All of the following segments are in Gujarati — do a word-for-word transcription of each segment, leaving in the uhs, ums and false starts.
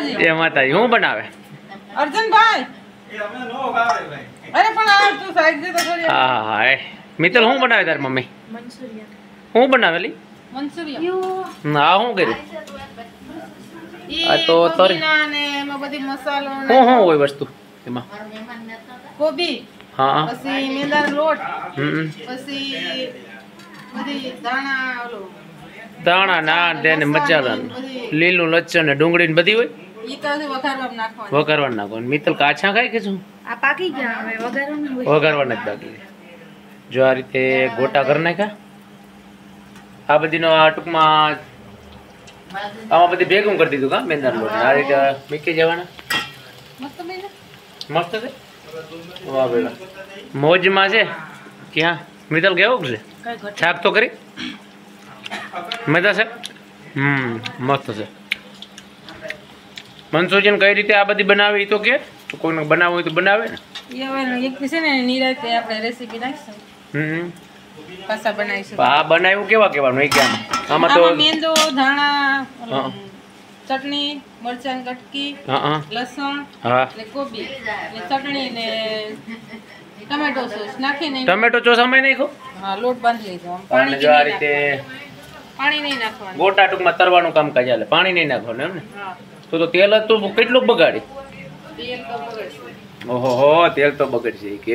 માતાજી એ માતાજી હું બનાવે અર્જુનભાઈ અરે પણ આ તું સાઈડ દે તો થોડી હા હા એ મિત્તલ હું બનાવે તાર મમ્મી મંચુરિયન હું બનાવેલી મંચુરિયન હા હું કર્યું આ તો તો તરી ને એમાં બધી મસાલો ને હું હું હોય વસ્તુ એમાં કોબી હા પછી મેંદાનો લોટ હમ પછી બધી દાણા ઓલો દાણા ના દે ને મસાલા ને લીલું લચ્છન ને ડુંગળી ને બધી હોય ઈ તો હજી વઘારવામાં નાખવાનું વઘારવા નાખો મિત્તલ કાચા ખાય કે શું આ પાકી ગયા હવે વઘારવાનું હોય વઘારવાના જ બાકી જો આ રીતે ગોટા કરી નાખ્યા આ બધીનો આ ટૂંકમાં આમાં બધી ભેગું કરી દીધું કા મેંદાનો લોટ આ રીતે મૂકી જવાના મસ્ત બને મસ્ત છે વાહ બેલા મોજમાં છે ક્યાં મિત્તલ કેવું છે કઈ ઘટ શાક તો કરી મજા છે હમ મસ્ત છે મંચુરિયન કઈ રીતે આ બધી બનાવે એ તો કે કોઈને બનાવવું હોય તો બનાવે ને એ હવે એક છે ને નિરાતે આપણે રેસીપી નાખીશું હમ પાછા બનાવીશું આ બનાવ્યું કેવા કેવાનું એ ક્યાં આમાં તો આમાં મેંદો ધાણા હા. ચટણી મરચાં કટકી હા હા લસણ હા ને કોબી ને ચટણી ને ટમેટો સોસ નાખીને ટમેટો ચોસામાં નાખો હા લોટ બાંધી લીધો આમ અને પાણી જો આ નહીં રીતે નાખવાનું. પાણી નહીં નાખવાનું ગોટા ટૂંકમાં તરવાનું કામકાજ હાલે પાણી નહીં નાખવાનું એમ ને હા તો તો તેલ તો કેટલું બગાડી તેલ તો બગડશે ઓહો હો તેલ તો બગડશે કે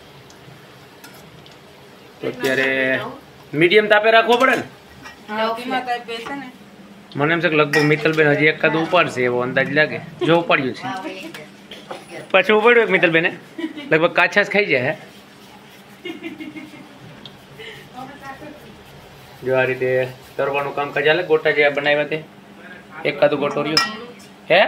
તો અત્યારે મીડિયમ તાપે રાખવો પડે ને હા ધીમા તાપે છે ને મને એમ છે કે લગભગ મિત્તલબેન હજી એકાદ ઉપાડશે એવો અંદાજ લાગે જો ઉપાડ્યું છે પાછું ઉપાડ્યું એક મિત્તલબેને લગભગ કાચા જ ખાઈ જાય હે જો આ રીતે તરવાનું કામ કાજ હાલે ગોટા જે બનાવ્યા તે એકાદું ગોટો રહ્યો હે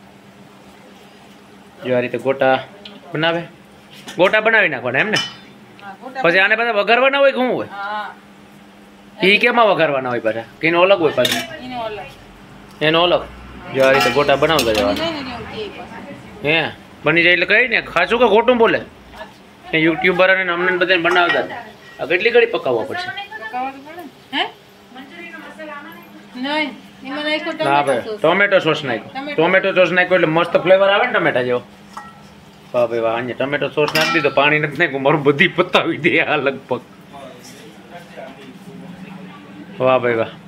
જો આ રીતે ગોટા બનાવે ગોટા બનાવી નાખવાના એમ ને હા ગોટા પછી આને બધા વઘારવાના હોય કે શું હોય હા એ કેમાં વઘારવાના હોય પાછા કે એનો અલગ હોય પાછું એને ઓલા એનો અલગ જો આ રીતે ગોટા બનાવતા બની જવાના જાય ને એટલે હું કહે પાછું. હે બની જાય એટલે કઈ ને ખાસું કે ખોટું બોલે એ યુટ્યુબર અને અમને બધાને બનાવતા જ. આ કેટલી ઘડી પકાવવા પડશે પકાવવાનું પડે ને? હે નહીં એમાં નાખ્યો હા ટમેટો ભાઈ સોસ. ટોમેટો સોસ નાખ્યો ટોમેટો સોસ નાખ્યો એટલે મસ્ત ફ્લેવર આવે ને ટમેટા જેવો વાહ ભાઈ વાહ અહીંયા ટમેટો સોસ નાખી દીધો પાણી નથી નાખ્યું મારું બધી પતાવી દે આ લગભગ વાહ ભાઈ વાહ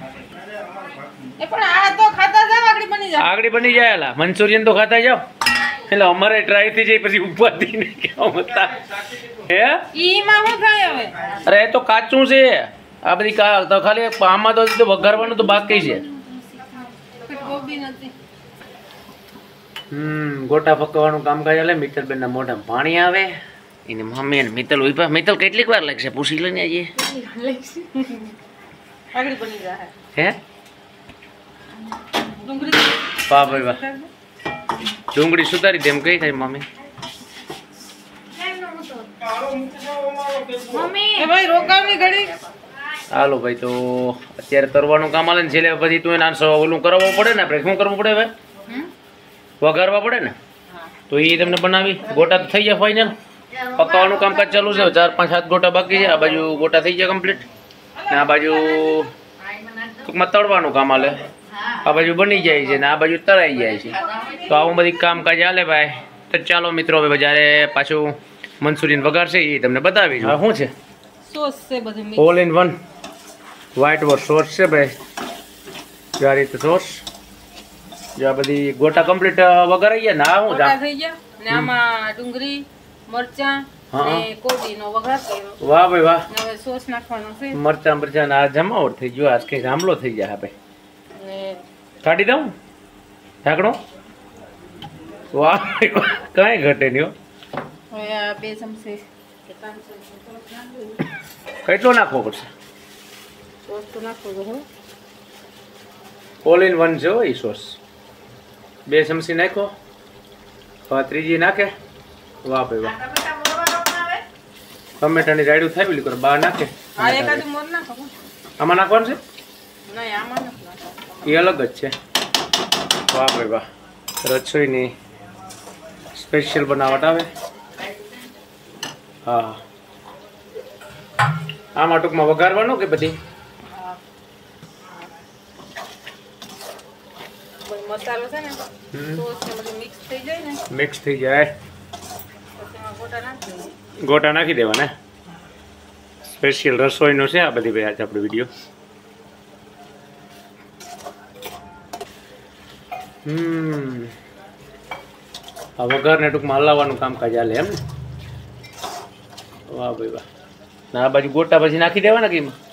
એ પણ આ તો ખાતા જાવ આગળ બની જાય આગળ બની જાય એલા મંચુરિયન તો ખાતા જાઓ એટલે અમારે ટ્રાય થઈ જાય પછી ઉપાધી ને કેવા મતા હે ઈમાં શું થાય હવે અરે એ તો કાચું છે આ બધી કા તો ખાલી આમાં તો સીધું વઘારવાનું તો બાકી છે કોબી નથી હમ ગોટા પકવવાનું કામકાજ ચાલે મિત્તલબેન ના મોઢામાં પાણી આવે એની મમ્મી અને મિત્તલ ઉભા મિત્તલ કેટલીક વાર લાગશે પૂછી લઈને આવીએ આગળ બની જાય હે ડુંગળી વાહ ભાઈ વાહ ડુંગળી સુધારી દે એમ કઈ થાય મમ્મી મમ્મી એ ભાઈ રોકાવની ઘડી હાલો ભાઈ તો અત્યારે તરવાનું કામ આલે ને છેલ્લે પછી તું એને આન્સર ઓલું કરાવવું પડે ને આપણે શું કરવું પડે હવે હમ વઘારવા પડે ને હા તો એ તમને બનાવી ગોટા તો થઈ ગયા ફાઇનલ પકાવવાનું કામકાજ ચાલુ છે ચાર પાંચ સાત ગોટા બાકી છે આ બાજુ ગોટા થઈ ગયા કમ્પ્લીટ ને આ બાજુ ટૂંકમાં તળવાનું કામ હાલે આ બાજુ બની જાય છે ને આ બાજુ તળાઈ જાય છે તો આવું બધી કામકાજ હાલે ભાઈ તો ચાલો મિત્રો હવે જ્યારે પાછું મંચુરિયન વઘારશે એ તમને બતાવી હા શું છે સોસ છે બધું mix all in one white wash sauce છે ભાઈ જો આ રીતે સોસ જો આ બધી ગોટા કમ્પ્લીટ વઘારાઈ ગયા ને આ હું મોટા થઈ ગયા ને આમાં ડુંગળી મરચાં હા. ને કોબીનો વઘાર કર્યો વાહ ભાઈ વાહ ને હવે સોસ નાખવાનો છે મરચા મરચા આ જમાવટ થઈ ગયો આજ કઈ જામલો થઈ જાય ભાઈ ને કાઢી દઉં ઢાંકણું વાહ ભાઈ વાહ કાંઈ ઘટે નહીં હો હવે આ બે ચમચી કે ત્રણ ચમચી સોસ નાખી કેટલો નાખવો પડશે સોસ તો નાખવો તો હો ઓલ ઇન વન છે હો એ સોસ બે ચમચી નાખો હવે ત્રીજી નાખે વાહ ભાઈ વાહ ટમેટાની રાયડું થાય પેલી કરો બહાર નાખે આ એકાદું મોર નાખો આમાં નાખવાનું છે નહીં આમાં નથી નાખવાનું એ અલગ જ છે વાહ ભાઈ વાહ રસોઈની સ્પેશિયલ બનાવટ આવે હા આમાં ટૂંકમાં વઘારવાનું કે બધી કોઈ મસાલો છે ને હમ. સોસ ને બધું મિક્સ થઈ જાય ને મિક્સ થઈ જાય પછી એમાં ગોટા નાખી દેવાના. ગોટા નાખી દેવાના. સ્પેશિયલ રસોઈનો છે આ બધી ભાઈ આજે આપણો વિડીયો. હમ આ વઘારને ટૂંકમાં હલાવવાનું કામકાજ હાલે એમ ને. વાહ ભાઈ વાહ. ના આ બાજુ ગોટા પછી નાખી દેવાના કે એમાં?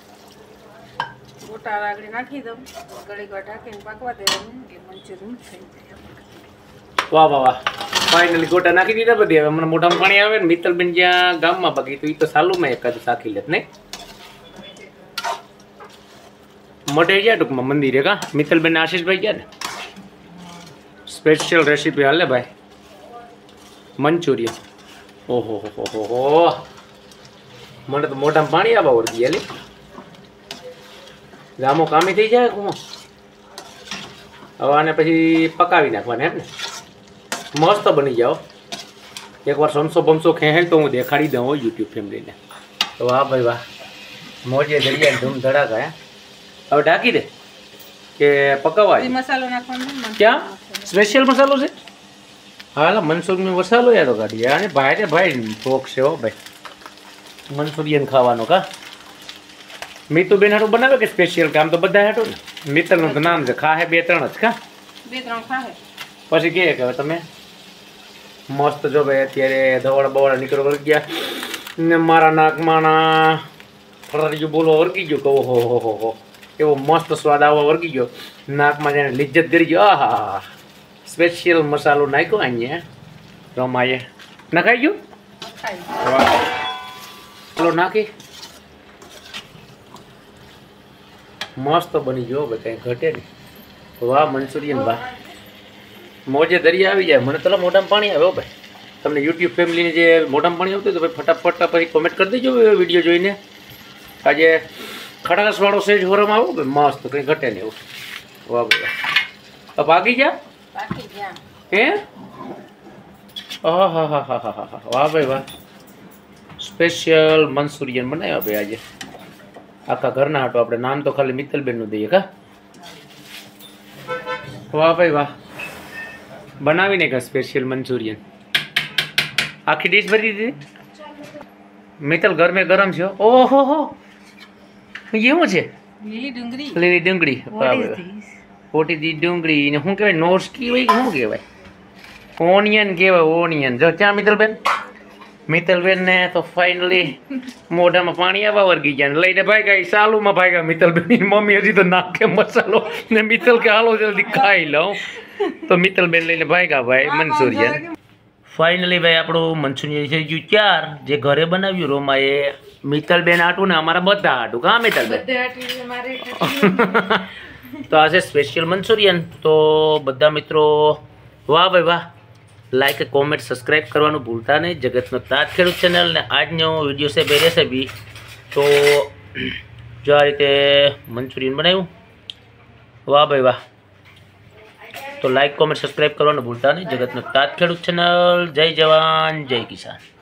ગોટા આગળ નાખી દઉં ઘડીક વાર ઢાંકીને પાકવા દેવાનું એટલે મંચુરિયન થઈ જાય. વાહ વાહ વાહ. ફાઇનલી ગોટા નાખી દીધા બધી. હવે મને મોઢામાં પાણી આવે ને. મિત્તલબેન જ્યાં ગામમાં બાકી તો એ તો સાલું મેં એકાદ સાખી લેત નહીં મોટે ગયા ટૂંકમાં મંદિરે કા મિત્તલબેન આશીષભાઈ ગયા ને. સ્પેશિયલ રેસીપી હાલે ભાઈ મંચુરિયન. ઓહો હો હો હો મને તો મોઢામાં પાણી આવવા વળગી ગયા લે. ગામો કામી થઈ જાય હું હવે આને પછી પકાવી નાખવાને એમ ને. મસ્ત બની જાઓ. એકવાર સમસો બમસો ખેંચે તો હું દેખાડી દઉં યુટ્યુબ ફેમિલીને. તો વાહ ભાઈ વાહ. મોજે દરિયા ધૂમ ધડાકા હે. હવે ઢાંકી દે કે પકાવવા પછી મસાલો નાખવાનો છે ને. ક્યાં સ્પેશિયલ મસાલો છે? હાલ મનસુરિયન મસાલો યાર તો કાઢી અને ભાઈ ને ભાઈ શોખ છે હો ભાઈ મનસુરિયન ખાવાનો કા. મીતુબેન હાટું બનાવે કે સ્પેશિયલ કામ તો બધા હાટું ને. મિત્તલનું તો નામ છે ખાહે બે ત્રણ જ કા. બે ત્રણ ખાહે પછી કહે કે હવે તમે મસ્ત જો ભાઈ અત્યારે દવાડા બવાડા નીકળવા વળગી ગયા ને મારા નાકમાંના ફરારીયું બોલવા વળગી ગયો કે ઓહો હો હો હો એવો મસ્ત સ્વાદ આવવા વળગી ગયો નાકમાં જાણે લિજ્જત કરી ગયો. આહા સ્પેશિયલ મસાલો નાખ્યો અહીંયા રમાએ નખાઈ ગયું. ખાઈ ચાલો નાખી મસ્ત બની ગયો ભાઈ કંઈ ઘટે નહીં. વાહ મંચુરિયન વાહ. મોજે દરિયા આવી જાય. મને તો મોઢામાં પાણી આવે હો ભાઈ. તમને યુટ્યુબ ફેમિલીને જે મોઢામાં પાણી આવતું તો ભાઈ ફટાફટ પછી કોમેન્ટ કરી દેજો વિડીયો જોઈને. આજે ખટાશવાળો સેજ હોરમાં આવો ભાઈ મસ્ત કંઈ ઘટે નહીં એવું. વાહ ભાઈ વાહ. ભાગી જા બાકી ગયા હે. હા હા હા હા હા હા વાહ ભાઈ વાહ. સ્પેશિયલ મંચુરિયન બનાવ્યા ભાઈ આજે આખા ઘરના હાટો. આપણે નામ તો ખાલી મિત્તલબેનનું દઈએ કા. વાહ ભાઈ વાહ. બનાવીને કા સ્પેશિયલ મંચુરિયન આખી ડીશ ભરી દીધી. મિત્તલ ગરમે ગરમ છે. ઓહો હો એવું છે. લીલી ડુંગળી લીલી ડુંગળી. What is this? ખોટી દી ડુંગળી ને શું કહેવાય નોર્સકી હોય કે શું કહેવાય ઓનિયન કહેવાય ઓનિયન. જો ત્યાં મિત્તલબેન મિત્તલબેન ને તો ફાઇનલી મોઢામાં પાણી આવવા વર્ગી ગયા લઈને ભાગ્યા સાલુમાં ભાગ્યા. મિત્તલબેન મમ્મી હજી તો નાખે મસાલો ને મિત્તલ કે હાલો જલ્દી ખાઈ લઉં તો મિત્તલબેન લઈને ભાગ્યા ભાઈ મંચુરિયન. ફાઇનલી ભાઈ આપણું મંચુરિયન થઈ ગયું ચાર જે ઘરે બનાવ્યું રોમાએ. મિત્તલબેન આટું ને અમારા બધા આટું કા મિત્તલબેન. બધે આટલી મારે તો આ છે સ્પેશિયલ મંચુરિયન. તો બધા મિત્રો વાહ ભાઈ વાહ. લાઈક કોમેન્ટ સબસ્ક્રાઈબ કરવાનું ભૂલતા નહીં. જગતનો તાજ ખેડૂત ચેનલ ને આજનો વિડીયો છે બે રેસીપી. તો જો આ રીતે મંચુરિયન બનાવ્યું. વાહ ભાઈ વાહ. તો લાઈક કોમેન્ટ સબસ્ક્રાઈબ કરવાનું ભૂલતા નહીં. જગતનો તાજ ખેડૂત ચેનલ. જય જવાન જય કિસાન.